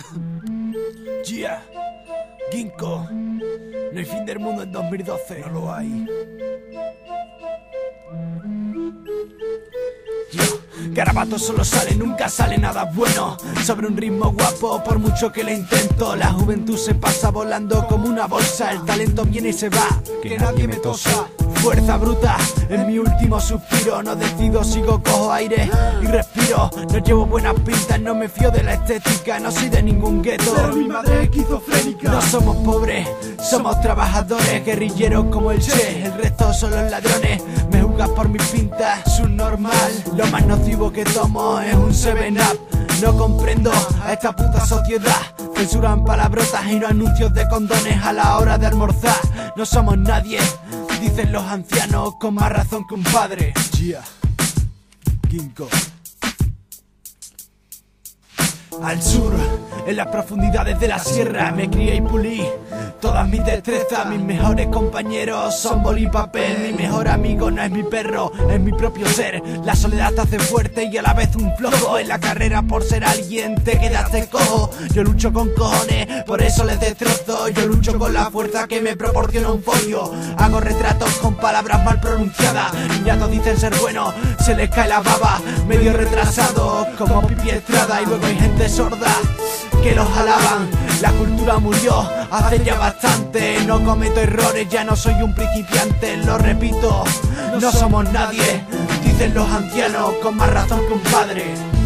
Yeah, Ginkgo. No hay fin del mundo en 2012. No lo hay. Garabato solo sale, nunca sale nada bueno. Sobre un ritmo guapo, por mucho que lo intento. La juventud se pasa volando como una bolsa. El talento viene y se va, que nadie me tosa. Fuerza bruta, es mi último suspiro. No decido, sigo, cojo aire y respiro. No llevo buenas pintas, no me fío de la estética. No soy de ningún gueto, pero mi madre es esquizofrénica. No somos pobres, somos trabajadores. Guerrilleros como el Che, el resto son los ladrones. Me juzgas por mis pintas, subnormal. Lo más nocivo que tomo es un 7-Up. No comprendo a esta puta sociedad. Censuran palabrotas y no anuncios de condones a la hora de almorzar. No somos nadie, dicen los ancianos, con más razón que un padre. Yeah, Ginkgo. Al sur, en las profundidades de la sierra, me crié y pulí todas mis destrezas. Mis mejores compañeros son boli y papel. Mi mejor amigo no es mi perro, es mi propio ser. La soledad te hace fuerte y a la vez un flojo. En la carrera por ser alguien te quedaste cojo. Yo lucho con cojones, por eso les destrozo. Yo lucho con la fuerza que me proporciona un folio. Hago retratos con palabras mal pronunciadas. Niñatos dicen ser buenos, se les cae la baba. Medio retrasados como Pipi Estrada. Y luego hay gente sorda que los alaban. La cultura murió hace ya bastante. No cometo errores, ya no soy un principiante. Lo repito, no somos nadie, dicen los ancianos, con más razón que un padre.